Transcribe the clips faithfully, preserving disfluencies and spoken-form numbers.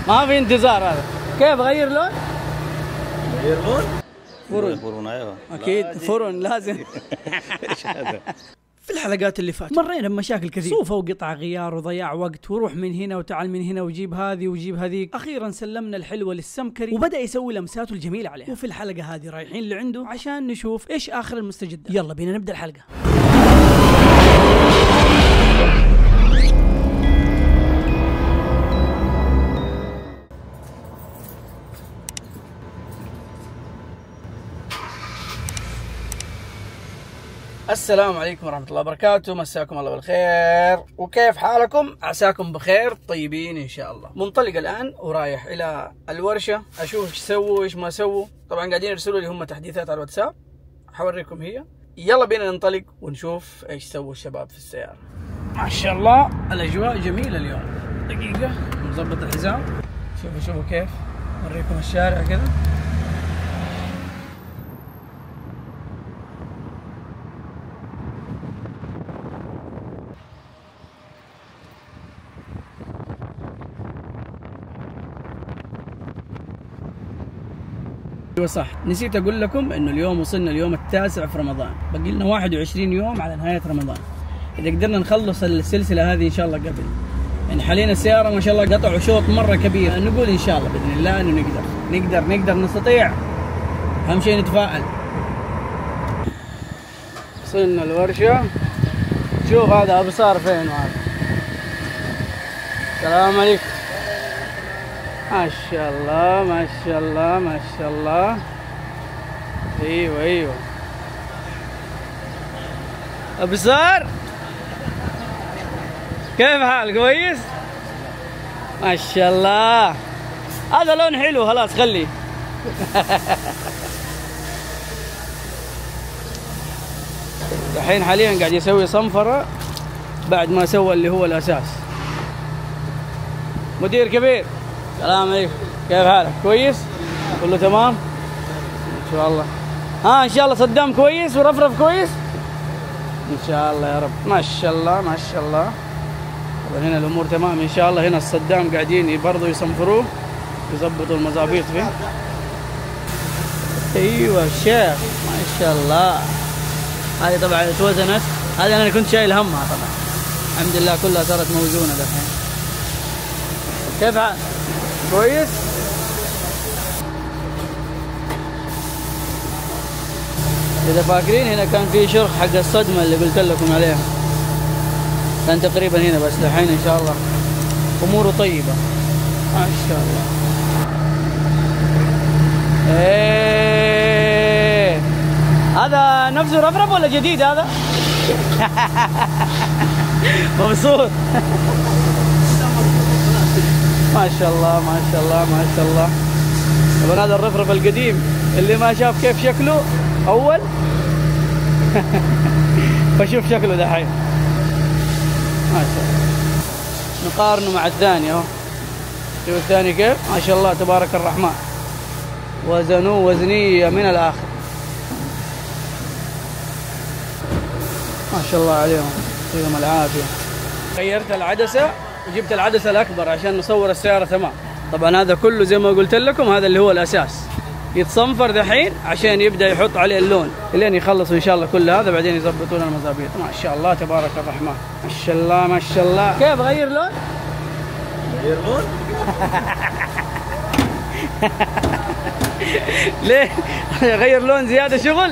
ما في انتظار هذا. كيف غير لون؟ غير لون؟ فرن. فرن ايوه اكيد فرن لازم. ايش هذا؟ في الحلقات اللي فاتت مرينا بمشاكل كثير، صوفة وقطع غيار وضياع وقت وروح من هنا وتعال من هنا وجيب هذه وجيب هذيك. اخيرا سلمنا الحلوة للسمكري وبدأ يسوي لمساته الجميلة عليها، وفي الحلقة هذه رايحين لعنده عشان نشوف ايش اخر المستجدات. يلا بينا نبدأ الحلقة. السلام عليكم ورحمة الله وبركاته، مساكم الله بالخير، وكيف حالكم؟ عساكم بخير طيبين إن شاء الله. منطلق الآن ورايح إلى الورشة أشوف إيش سووا إيش ما سووا. طبعا قاعدين يرسلوا لي هم تحديثات على الواتساب، حوريكم هي. يلا بينا ننطلق ونشوف إيش سووا الشباب في السيارة. ما شاء الله الأجواء جميلة اليوم. دقيقة نظبط الحزام. شوفوا شوفوا كيف أوريكم الشارع كذا. ايوه صح، نسيت اقول لكم انه اليوم وصلنا اليوم التاسع في رمضان، باقي لنا واحد وعشرين يوم على نهايه رمضان. اذا قدرنا نخلص السلسله هذه ان شاء الله قبل، يعني حاليا السياره ما شاء الله قطعوا شوط مره كبير، نقول ان شاء الله باذن الله انه نقدر نقدر نقدر نستطيع. اهم شيء نتفائل. وصلنا الورشه، شوف هذا ابو صار فين معاك. السلام عليكم. ما شاء الله ما شاء الله ما شاء الله. ايوه ايوه ابو صار، كيف حالك؟ كويس ما شاء الله. هذا لون حلو خلاص خليه. الحين حاليا قاعد يسوي صنفرة بعد ما سوى اللي هو الاساس. مدير كبير السلام عليكم، كيف حالك؟ كويس؟ كله تمام؟ ان شاء الله. ها ان شاء الله صدام كويس ورفرف كويس؟ ان شاء الله يا رب. ما شاء الله ما شاء الله. طبعا هنا الامور تمام ان شاء الله. هنا الصدام قاعدين برضه يصنفروه يظبطوا المظابيط فيه. ايوه الشيخ ما شاء الله. هذه طبعا اتوزنت، هذه انا كنت شايل همها طبعا. الحمد لله كلها صارت موزونه الحين. كيف حالك؟ كويس؟ إذا فاكرين هنا كان في شرخ حق الصدمة اللي قلت لكم عليها، كان تقريبا هنا، بس الحين إن شاء الله أموره طيبة ما شاء الله. إيه هذا نفسه رفرف ولا جديد هذا؟ مبسوط. ما شاء الله ما شاء الله ما شاء الله. طبعا هذا الرفرف القديم اللي ما شاف كيف شكله اول فشوف شكله دحين ما شاء الله. نقارنه مع الثاني اهو، شوف الثاني كيف ما شاء الله تبارك الرحمن. وزنوه وزنيه من الاخر ما شاء الله عليهم، يعطيهم العافيه. غيرت العدسه وجبت العدسة الأكبر عشان نصور السيارة تمام. طبعا هذا كله زي ما قلت لكم هذا اللي هو الأساس، يتصنفر دحين عشان يبدأ يحط عليه اللون لين يخلصوا إن شاء الله كل هذا، بعدين يضبطون المظابيط. ما شاء الله تبارك الرحمن. ما شاء الله ما شاء الله. كيف غير لون؟ غير لون؟ ليه؟ غير لون زيادة شغل؟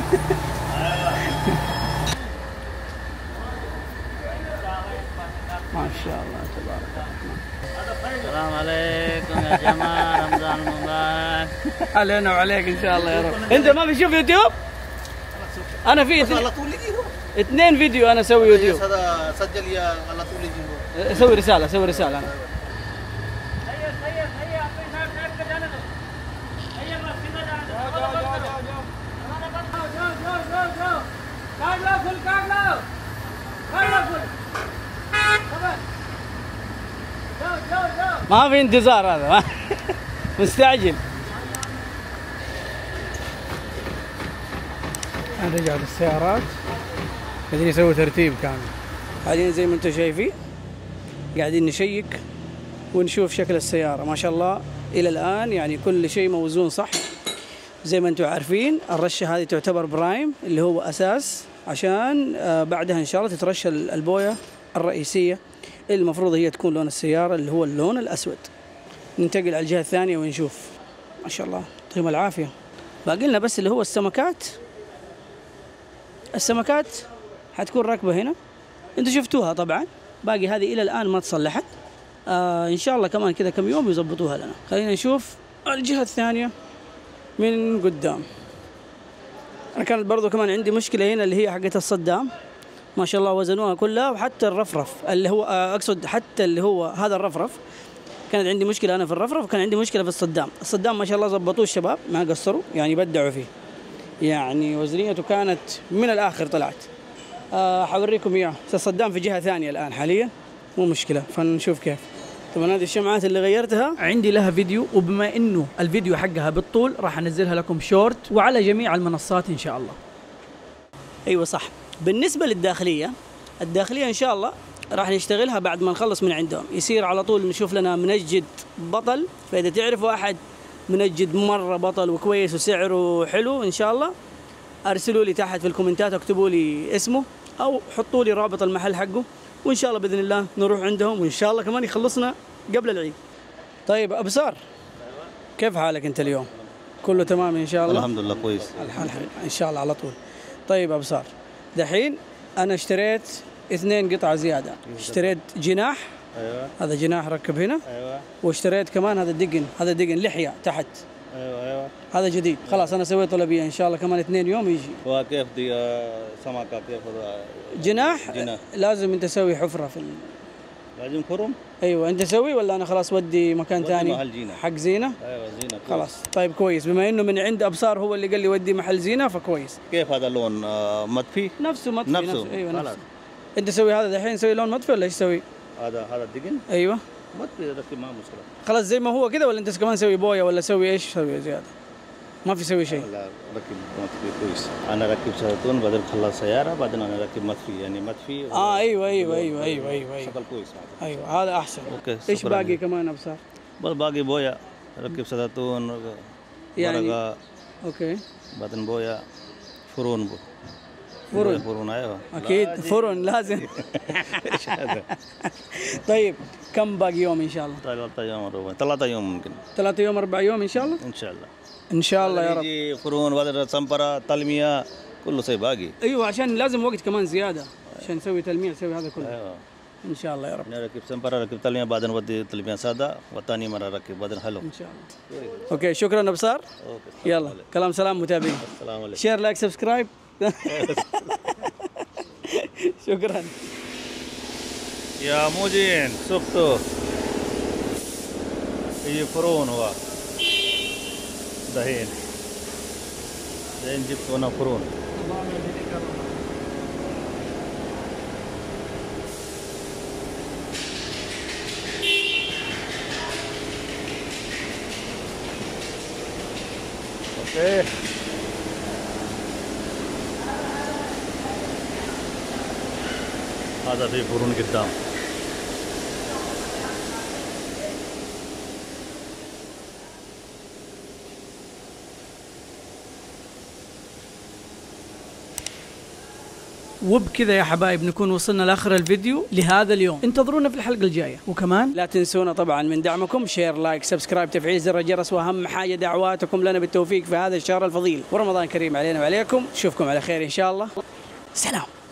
ما شاء الله تبارك الرحمن. السلام عليكم يا جماعة، رمضان مبارك. علينا وعليك ان شاء الله يا رب. انت ما بتشوف يوتيوب؟ انا في اثنين فيديو انا اسوي يوتيوب. هذا سجل يا على طول يجيبه. اسوي رسالة اسوي رسالة انا. ما في انتظار هذا. مستعجل. رجعت السيارات قاعدين يسووا ترتيب كامل. حاليا زي ما انتم شايفين قاعدين نشيك ونشوف شكل السيارة. ما شاء الله إلى الآن يعني كل شيء موزون صح. زي ما أنتم عارفين الرشة هذه تعتبر برايم اللي هو أساس، عشان بعدها إن شاء الله تترش البوية الرئيسية اللي المفروض هي تكون لون السيارة اللي هو اللون الأسود. ننتقل على الجهة الثانية ونشوف. ما شاء الله يعطيهم العافية. باقي لنا بس اللي هو السمكات. السمكات حتكون راكبة هنا، انتوا شفتوها طبعا. باقي هذه إلى الآن ما تصلحت. آه إن شاء الله كمان كذا كم يوم يضبطوها لنا. خلينا نشوف الجهة الثانية من قدام. أنا كانت برضو كمان عندي مشكلة هنا اللي هي حقة الصدام. ما شاء الله وزنوها كلها، وحتى الرفرف اللي هو آه أقصد حتى اللي هو هذا الرفرف كانت عندي مشكلة أنا في الرفرف، وكان عندي مشكلة في الصدام. الصدام ما شاء الله ضبطوه الشباب، ما قصروا يعني، بدعوا فيه يعني. وزنيته كانت من الآخر طلعت. أه حوريكم إياه. الصدام في جهة ثانية الآن حاليا، مو مشكلة، فنشوف كيف. طبعا هذه الشمعات اللي غيرتها عندي لها فيديو، وبما إنه الفيديو حقها بالطول راح أنزلها لكم شورت وعلى جميع المنصات إن شاء الله. أيوة صح. بالنسبة للداخلية، الداخلية إن شاء الله راح نشتغلها بعد ما نخلص من عندهم. يصير على طول نشوف لنا منجد بطل، فإذا تعرفوا أحد منجد مرة بطل وكويس وسعره حلو إن شاء الله أرسلوا لي تحت في الكومنتات، اكتبوا لي اسمه أو حطوا لي رابط المحل حقه، وإن شاء الله بإذن الله نروح عندهم، وإن شاء الله كمان يخلصنا قبل العيد. طيب أبصار، كيف حالك أنت اليوم؟ كله تمام إن شاء الله؟ الحمد لله كويس الحمد لله إن شاء الله على طول. طيب أبصار، دحين أنا اشتريت اثنين قطعة زيادة. اشتريت جناح، ايوه هذا جناح ركب هنا، ايوه واشتريت كمان هذا دقن، هذا دقن لحية تحت، ايوه ايوه هذا جديد. خلاص أنا سويت طلبية إن شاء الله كمان اثنين يوم يجي. وكيف دي آه، سمكة كيف آه، جناح, جناح. لازم أنت تسوي حفرة في ال... لازم فرم. أيوة أنت سوي ولا أنا خلاص ودي مكان ودي ثاني محل زينة. حق زينة؟ ايوه زينة كويس. خلاص طيب كويس، بما إنه من عند أبصار هو اللي قال لي ودي محل زينة فكويس. كيف هذا اللون آه، مطفي؟ نفسه مطفي نفسه. نفسه أيوة خلاص. نفسه. أنت سوي هذا دحين سوي لون مطفي ولا إيش سوي؟ هذا هذا الدقن أيوة مطفي ركب ما مشكلة. خلاص زي ما هو كذا، ولا أنت كمان سوي بويا ولا سوي إيش سوي زيادة؟ ما في سوي شيء. لا ركب مطفي كويس. انا ركب سيارتون بعدين خلص سيارة بعدين انا ركب مطفي يعني مطفي. اه ايوه ايوه ايوه ايوه ايوه ايوه شغل كويس. ايوه هذا احسن. اوكي ايش شكراً. باقي كمان ابصار؟ بس باقي بويا ركب سيارتون يعني- ورقة اوكي بعدين بويا فرون بو. فرن. فرون ايوه اكيد فرن لازم. ايش هذا؟ طيب كم باقي يوم ان شاء الله؟ ثلاثة يوم ربع ثلاثة يوم ممكن ثلاثة يوم أربع يوم ان شاء الله؟ ان شاء الله. ان شاء الله يا رب. يجي فرون بعدين سمبرة تلمية كله شيء باقي. ايوه عشان لازم وقت كمان زيادة عشان نسوي تلميع نسوي هذا كله. ايوه ان شاء الله يا رب. انا ركب سمبرة ركب تلمية بعدين ودي تلمية سادة وثاني مرة ركب بعدين حلو. ان شاء الله. اوكي شكرا ابصار. اوكي يلا كلام سلام متابعين. السلام عليكم. شير لايك سبسكرايب. شكرا. يا موجين سقطه هي فرون هو دحين دحين جبت انا فرون. اوكي هذا في فرن قدام. وبكذا يا حبايب نكون وصلنا لاخر الفيديو لهذا اليوم. انتظرونا في الحلقه الجايه، وكمان لا تنسونا طبعا من دعمكم شير لايك سبسكرايب تفعيل زر الجرس، واهم حاجه دعواتكم لنا بالتوفيق في هذا الشهر الفضيل، ورمضان كريم علينا وعليكم. نشوفكم على خير ان شاء الله. سلام.